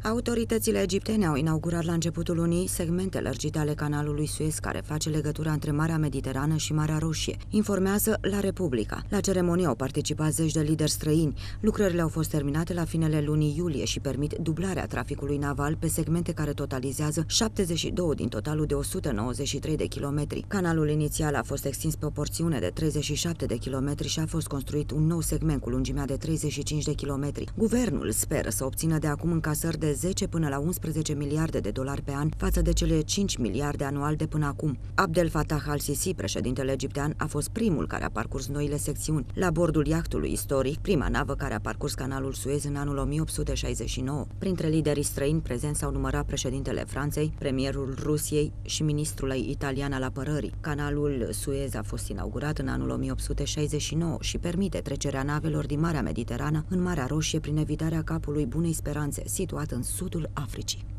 Autoritățile egiptene au inaugurat la începutul lunii segmente lărgite ale canalului Suez, care face legătura între Marea Mediterană și Marea Roșie, informează La Republica. La ceremonie au participat zeci de lideri străini. Lucrările au fost terminate la finele lunii iulie și permit dublarea traficului naval pe segmente care totalizează 72 din totalul de 193 de kilometri. Canalul inițial a fost extins pe o porțiune de 37 de kilometri și a fost construit un nou segment cu lungimea de 35 de kilometri. Guvernul speră să obțină de acum încasări de 10 până la 11 miliarde de dolari pe an față de cele 5 miliarde anual de până acum. Abdel Fattah al-Sisi, președintele egiptean, a fost primul care a parcurs noile secțiuni. La bordul iahtului istoric, prima navă care a parcurs canalul Suez în anul 1869. Printre liderii străini prezenți s-au numărat președintele Franței, premierul Rusiei și ministrul italian al apărării. Canalul Suez a fost inaugurat în anul 1869 și permite trecerea navelor din Marea Mediterană în Marea Roșie prin evitarea capului Bunei Speranțe, situat în sudul Africii.